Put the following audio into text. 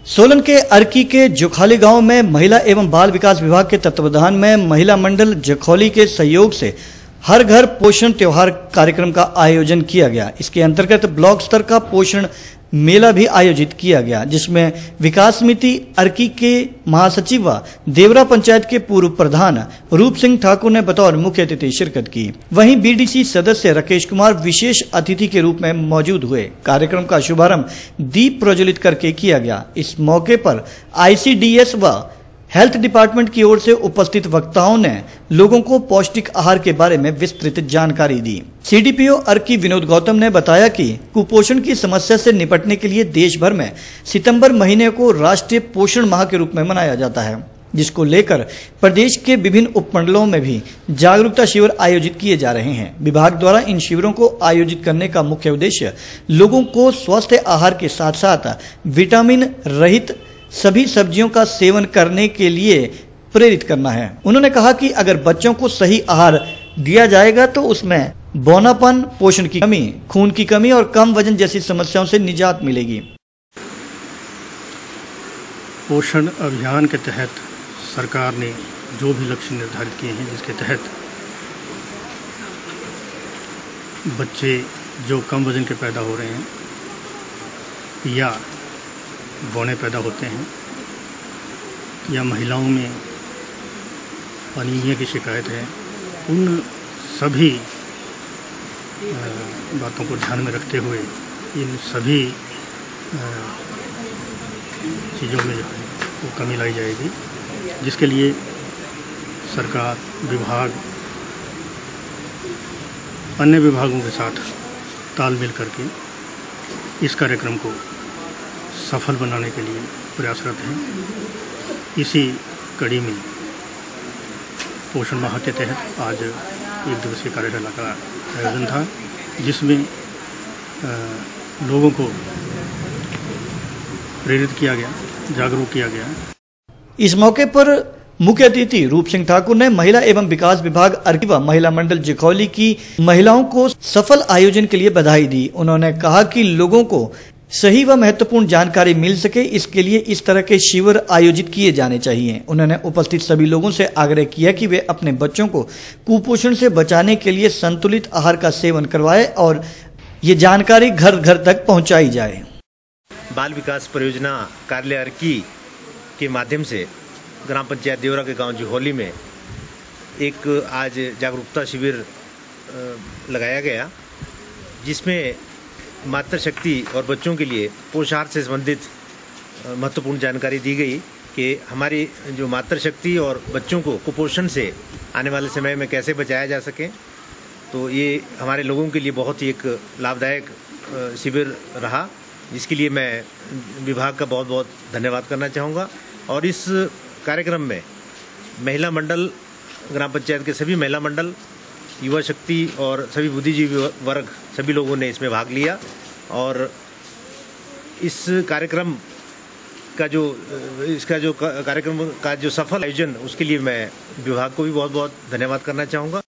सोलन के अर्की के जोखाली गांव में महिला एवं बाल विकास विभाग के तत्वावधान में महिला मंडल जोखाली के सहयोग से हर घर पोषण त्योहार कार्यक्रम का आयोजन किया गया। इसके अंतर्गत ब्लॉक स्तर का पोषण मेला भी आयोजित किया गया, जिसमें विकास समिति अर्की के महासचिव व देवरा पंचायत के पूर्व प्रधान रूप सिंह ठाकुर ने बतौर मुख्य अतिथि शिरकत की। वहीं बीडीसी सदस्य राकेश कुमार विशेष अतिथि के रूप में मौजूद हुए। कार्यक्रम का शुभारंभ दीप प्रज्वलित करके किया गया। इस मौके पर ICDS व हेल्थ डिपार्टमेंट की ओर से उपस्थित वक्ताओं ने लोगों को पौष्टिक आहार के बारे में विस्तृत जानकारी दी। CDPO अर्की विनोद गौतम ने बताया कि कुपोषण की समस्या से निपटने के लिए देश भर में सितंबर महीने को राष्ट्रीय पोषण माह के रूप में मनाया जाता है, जिसको लेकर प्रदेश के विभिन्न उपमंडलों में भी जागरूकता शिविर आयोजित किए जा रहे हैं। विभाग द्वारा इन शिविरों को आयोजित करने का मुख्य उद्देश्य लोगों को स्वस्थ आहार के साथ साथ विटामिन रहित सभी सब्जियों का सेवन करने के लिए प्रेरित करना है। उन्होंने कहा कि अगर बच्चों को सही आहार दिया जाएगा तो उसमें बौनापन, पोषण की कमी, खून की कमी और कम वजन जैसी समस्याओं से निजात मिलेगी। पोषण अभियान के तहत सरकार ने जो भी लक्ष्य निर्धारित किए हैं, जिसके तहत बच्चे जो कम वजन के पैदा हो रहे हैं या बौने पैदा होते हैं या महिलाओं में अनीमिया की शिकायत है, उन सभी बातों को ध्यान में रखते हुए इन सभी चीज़ों में जो है वो कमी लाई जाएगी, जिसके लिए सरकार, विभाग, अन्य विभागों के साथ तालमेल करके इस कार्यक्रम को सफल बनाने के लिए प्रयासरत हैं। इसी कड़ी में पोषण माह के तहत आज एक दिवसीय कार्यशाला का आयोजन था, जिसमें लोगों को प्रेरित किया गया, जागरूक किया गया। इस मौके पर मुख्य अतिथि रूप सिंह ठाकुर ने महिला एवं विकास विभाग अर्की व महिला मंडल जोखाली की महिलाओं को सफल आयोजन के लिए बधाई दी। उन्होंने कहा कि लोगों को सही व महत्वपूर्ण जानकारी मिल सके, इसके लिए इस तरह के शिविर आयोजित किए जाने चाहिए। उन्होंने उपस्थित सभी लोगों से आग्रह किया कि वे अपने बच्चों को कुपोषण से बचाने के लिए संतुलित आहार का सेवन करवाएं और ये जानकारी घर घर तक पहुंचाई जाए। बाल विकास परियोजना कार्यालय अर्की के माध्यम से ग्राम पंचायत देवरा के गांव जोखाली में एक आज जागरूकता शिविर लगाया गया, जिसमें मातृशक्ति और बच्चों के लिए पोषाहार से संबंधित महत्वपूर्ण जानकारी दी गई कि हमारी जो मातृशक्ति और बच्चों को कुपोषण से आने वाले समय में कैसे बचाया जा सके। तो ये हमारे लोगों के लिए बहुत ही एक लाभदायक शिविर रहा, जिसके लिए मैं विभाग का बहुत बहुत धन्यवाद करना चाहूँगा। और इस कार्यक्रम में महिला मंडल, ग्राम पंचायत के सभी महिला मंडल, युवा शक्ति और सभी बुद्धिजीवी वर्ग, सभी लोगों ने इसमें भाग लिया। और इस कार्यक्रम का जो कार्यक्रम का जो सफल आयोजन, उसके लिए मैं विभाग को भी बहुत बहुत धन्यवाद करना चाहूँगा।